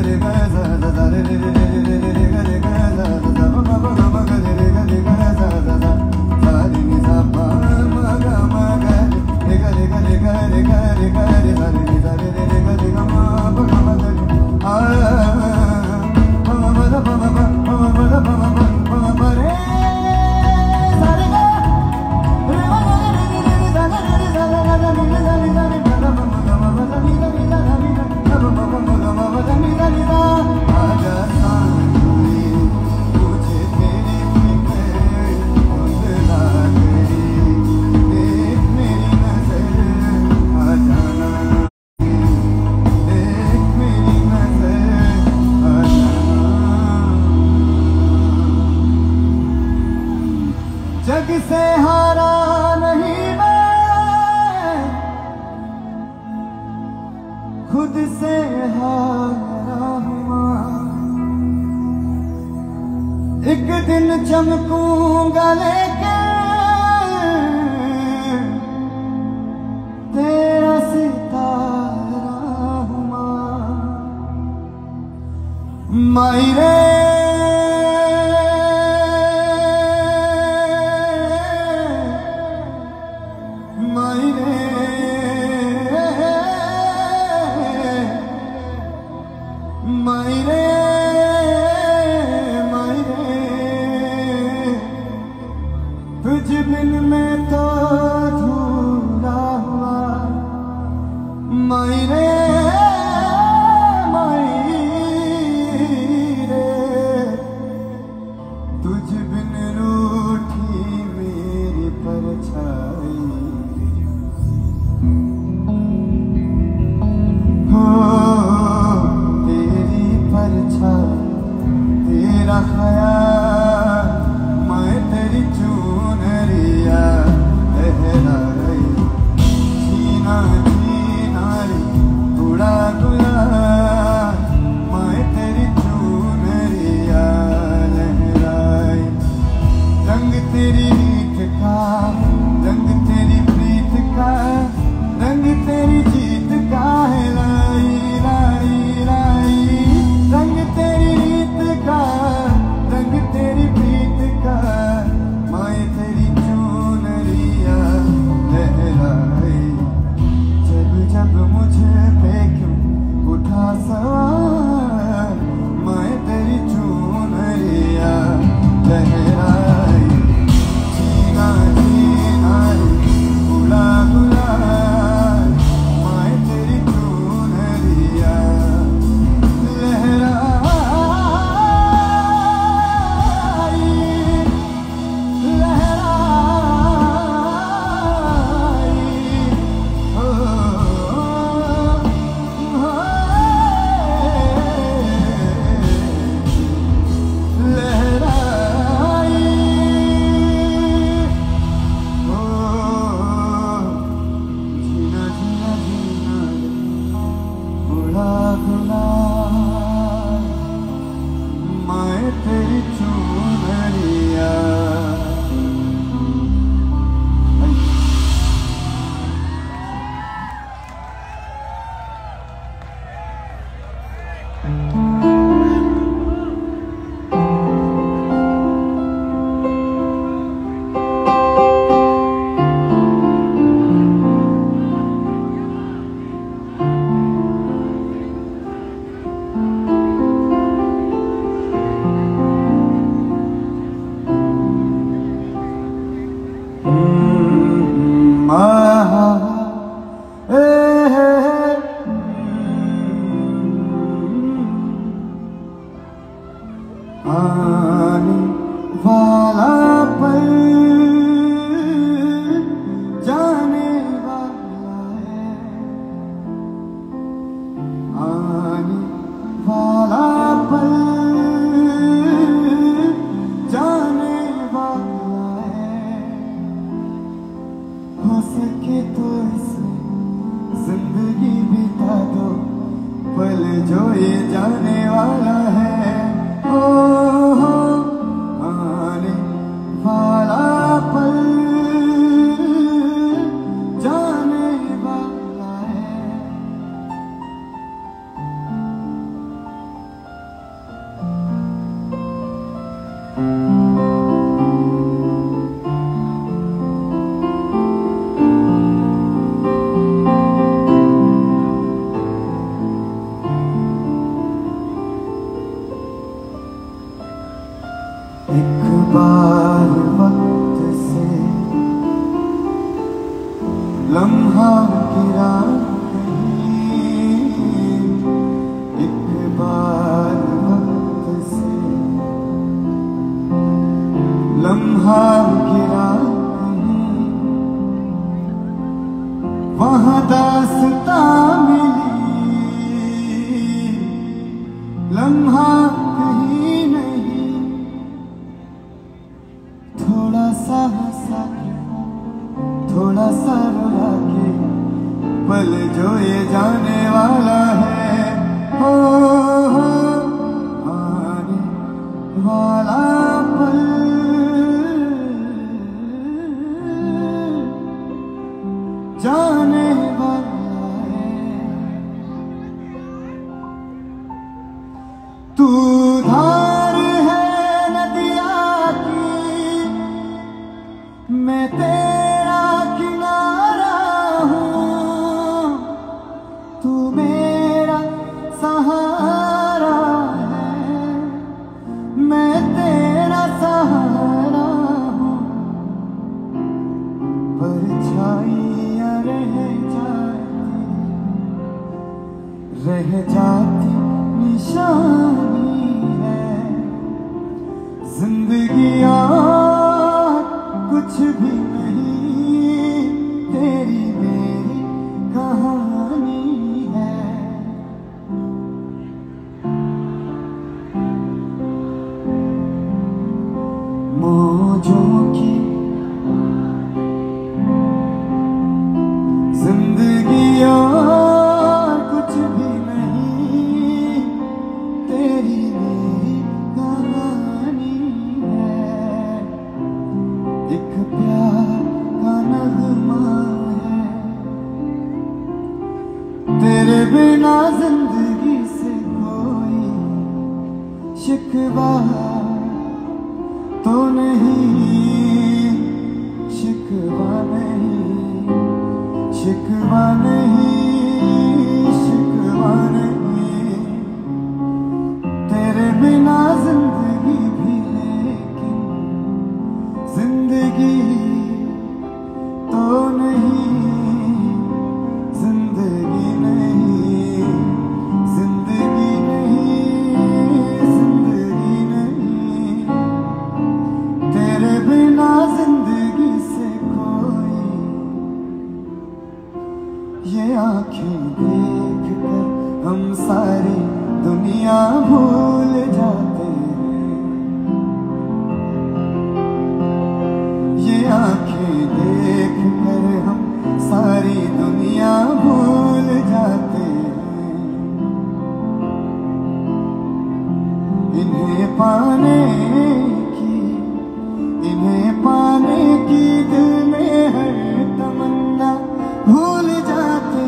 जग से हारा नहीं मैं, खुद से हारा हूँ। एक दिन चमकूंगा लेके तेरा सितारा हूँ। माई रे तुझ बिन मैं तो अधूरा हुआ। माई रे तुझ बिन रूठी मेरी परछाई। हो तेरी परछाई तेरा ख्याल, मैं तेरी चुनरिया लहराई। जीना जीना रे उड़ा गुलाल, मैं तेरी चुनरिया लहराई। रंग तेरी रीत का, रंग तेरी प्रीत का, रंग तेरी जीत का है लाई लाई लाई। रंग तेरी रीत का, रंग तेरी प्रीत का, मैं तेरी चुनरिया लहराई। जब जब मुझे पे क्यों उठा सवाल, मैं तेरी चुनरिया लहराई। जीना जीना रे उड़ा गुलाल, मैं तेरी चुनरिया लहराई। मैं तेरी चुनरिया। आने वाला पल जाने वाला है। आने वाला पल जाने वाला है। हो सके तो इसमें जिंदगी बिता दो, पल जो ये जाने वाला है। आने वाला पल जाने वाला है। गिरा एक बार वक्त से, लम्हा गिरा वहाँ दास्तां मिली, लम्हा कहीं नहीं, थोड़ा सा हंसा के, थोड़ा सा रुला के, पल जो ये जाने वाला है, हो आने वाला पल जाने वाला है। तू धार है नदिया की, मैं तेरा किनारा हूँ, तू मेरा सहारा है, मैं तेरा सहारा हूँ। परछाइयाँ रह जाती निशानी है, जिंदगी और कुछ भी नहीं, तेरी मेरी कहानी है। मौजों की जिंदगी और कुछ भी नहीं, तेरी मेरी कहानी है। एक प्यार का नगमा है, तेरे बिना जिंदगी से कोई शिकवा तो नहीं, शिकवा नहीं, शिकवा नहीं, शिकवा नहीं, तेरे बिना जिंदगी भी, लेकिन जिंदगी तो नहीं, जिंदगी नहीं, जिंदगी नहीं, जिंदगी नहीं, तेरे बिना जिंदगी से कोई। ये आँखें देख कर हम सारी दुनिया भूल जाते हैं, ये आँखें देख कर हम सारी दुनिया भूल जाते हैं। इन्हें पाने की दिल में हर तमन्ना भूल जाते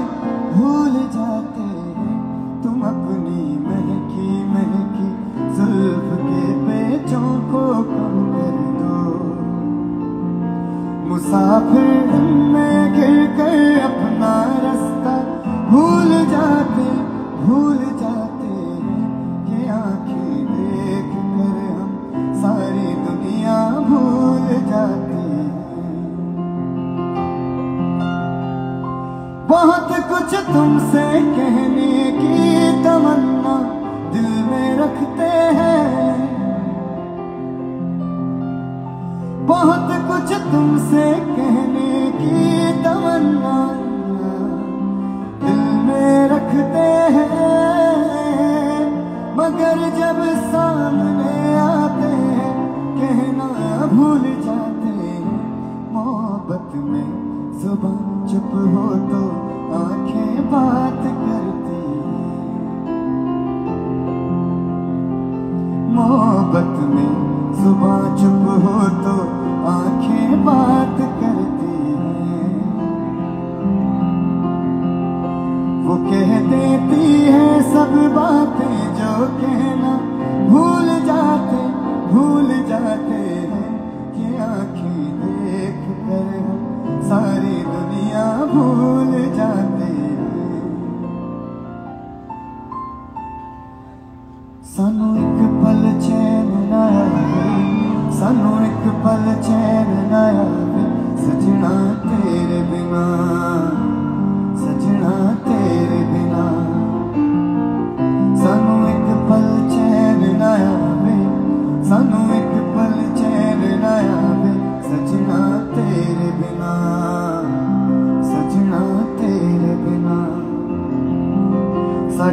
हैं। तुम अपनी महकी महकी जुल्फ के पेचों को कम कर दो, मुसाफिर में गिर कर अपना रास्ता भूल जाते हैं। ये आँखें देख कर हम सारी दुनिया भूल जाते हैं। बहुत कुछ तुमसे कहने की तमन्ना दिल में रखते हैं, बहुत कुछ तुमसे कहने की तमन्ना दिल में रखते हैं, मगर जब सामने आते हैं कहना भूल जाते हैं। मोहब्बत में जुबान चुप हो तो आंखें बात करती हैं, मोहब्बत में जुबान चुप हो तो आंखें बात करती हैं। वो कह देती है सब बातें जो कहना भूल जाते हैं। ये आंखें देख कर हम सारी दुनिया भूल जाते हैं। सानू एक पल चैन ना आवे, सानू एक पल चैन ना आवे, सजना तेरे बिना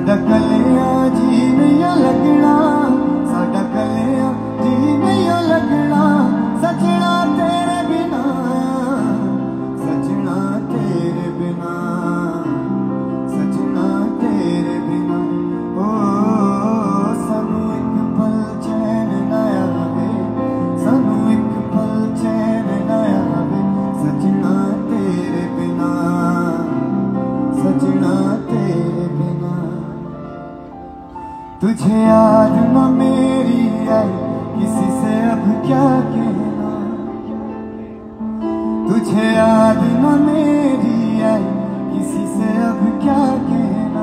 साडा कलिया जी नहीं लगना, साडा कलिया जी नहीं लगना, सजना तेरे बिना, सजना तेरे बिना, सजना तेरे बिना। ओ सानू एक पल चैन ना आवे, सानू एक पल चैन ना आवे, सजना तेरे बिना, सजना तेरे बिना। तुझे याद न मेरी आई, किसी से अब क्या कहना, तुझे याद न मेरी आई, किसी से अब क्या कहना।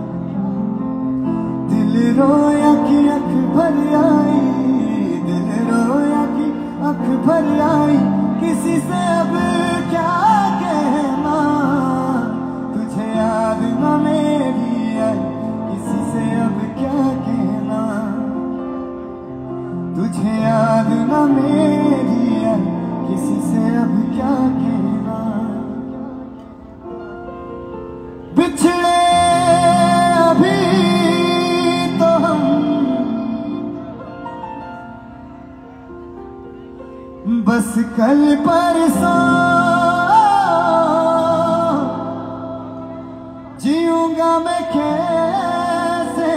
दिल रोया कि अख भर आई, दिल रोया कि अख भर आई, किसी से अब क्या कहना। तुझे याद न मेरी आई, किसी से अब क्या कहना, तुझे याद न मेरी आई, किसी से अब क्या कहना। बिछड़े अभी तो हम बस कल परसों, जीऊंगा मैं कैसे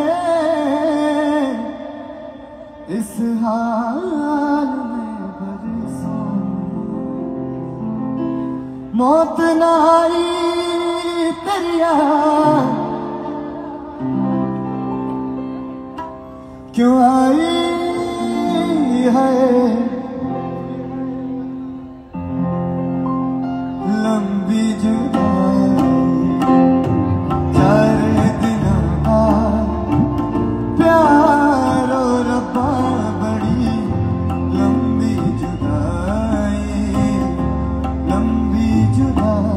इस हाल में बरसों। मौत ना आई तेरी याद क्यों आई है, लंबी जुदाई चार दिनों बाद प्यार और रब्बा बड़ी लंबी जुदाई, लंबी जुदाई।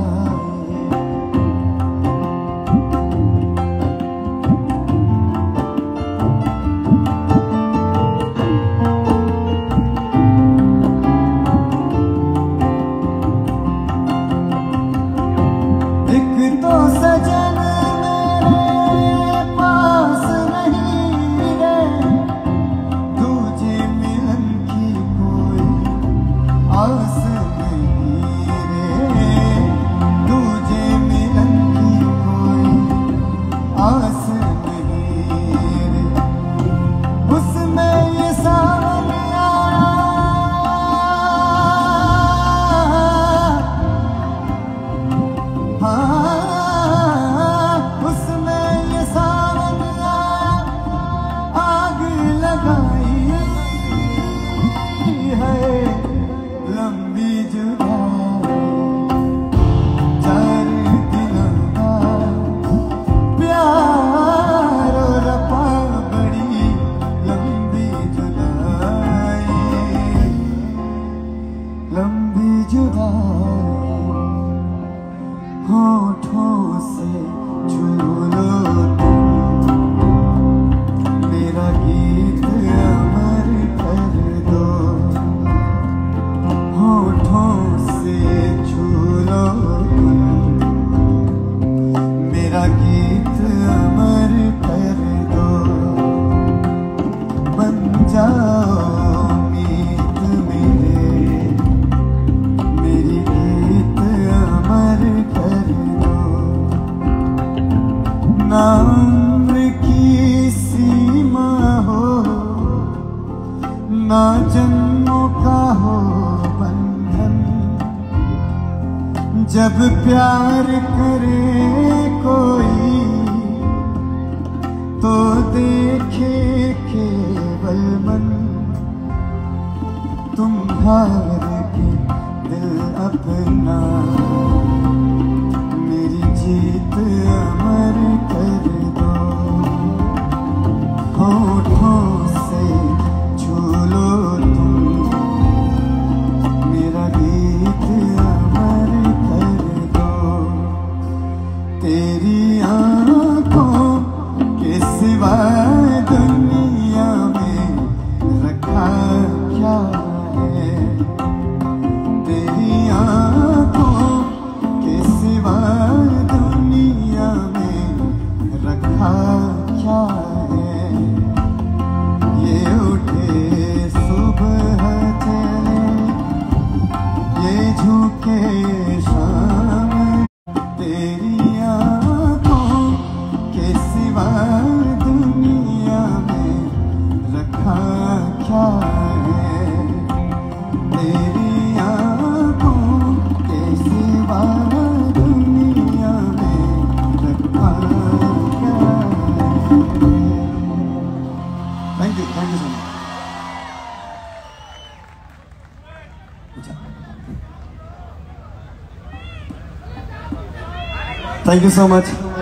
एक तो सजन मेरे पास नहीं रे, तुझे मिलन की कोई आस नहीं रे, तुझे मिलन की कोई आस नहीं रे। उसमें ये सामने आया, हाँ उसमें ये सावन आया, आग लगाई है, लंबी जुदाई चार दिनों बाद प्यार और रब्बा बड़ी लंबी जुदाई, लंबी जुदाई। होठों से छू लो तुम, मेरा गीत अमर कर दो। होठों से छू लो तुम, मेरा गीत अमर कर दो। बन जाओ मीत मेरे, मेरी गीत अमर कर दो। ना उम्र की सीमा हो, ना जन्मों का हो बंधन, जब प्यार करे कोई तो देखे केवल मन। तुम हार के दिल अपना, मेरी जीत अमर कर दो। होठों से छू लो तुम, मेरा गीत अमर कर दो। सिवा दुनिया में रखा क्या है, तेरी आंखों के सिवा दुनिया में रखा क्या है। Thank you so much. Thank you so much.